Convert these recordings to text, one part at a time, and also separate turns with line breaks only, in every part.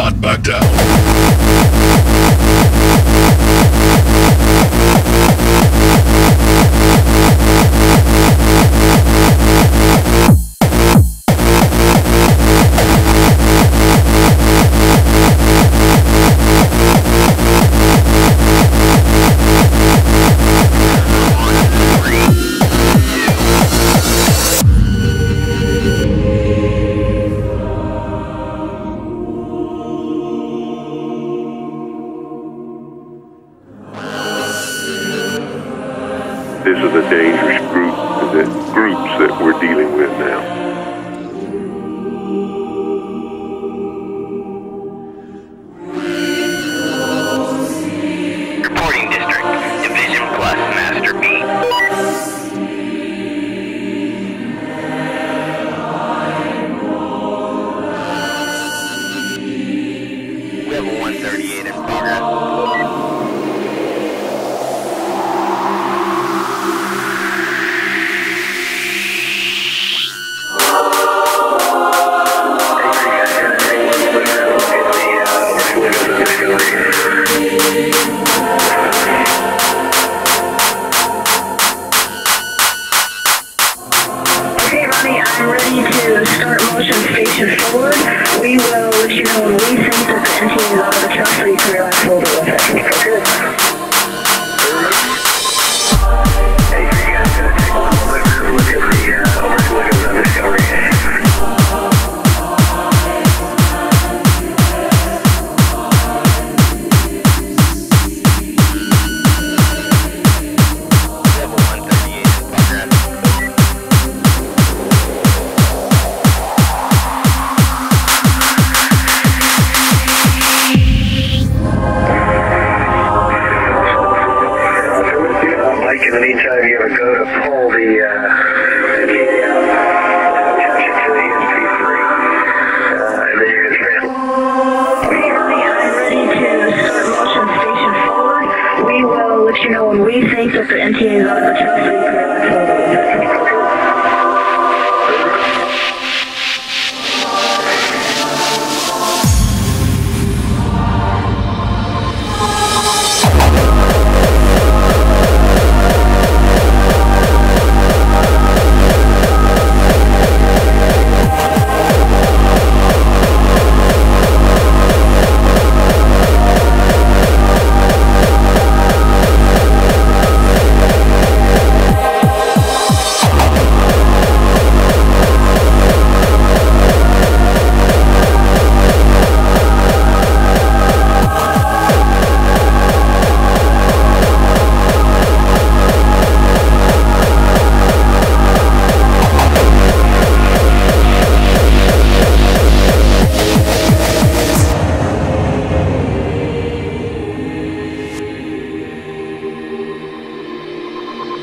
not back down.
This is a dangerous groups that we're dealing with now.
Reporting district, Division Plus Master B. Level 138 in progress.
Okay, Ronnie, I'm ready to start motion station forward. We will let you know when we think that the NTA is out of the truck so you can relax a little bit with it. Okay. Hey, so you guys gonna take a little bit of a look at the overlook of the discovery. In the meantime, you have a go to pull the attention to the ESP3, and then you're going to transfer. Okay, Ronnie, I'm ready to start motion station forward. We will let you know when we think that the NTA is out of the truck so you can relax a little bit with it.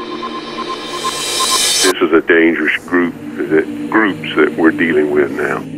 This is a dangerous groups that we're dealing with now.